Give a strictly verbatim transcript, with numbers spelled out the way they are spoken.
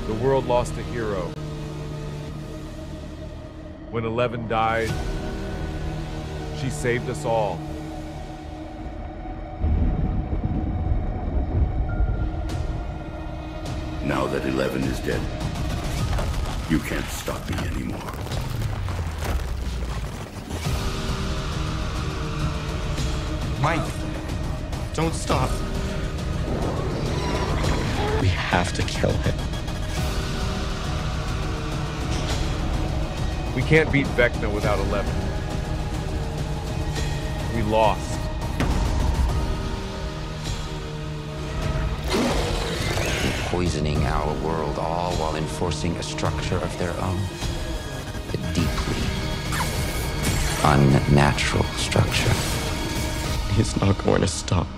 The world lost a hero. When Eleven died, she saved us all. Now that Eleven is dead, you can't stop me anymore. Mike, don't stop. We have to kill him. We can't beat Vecna without Eleven. We lost. Poisoning our world, all while enforcing a structure of their own. A deeply unnatural structure. He's not going to stop.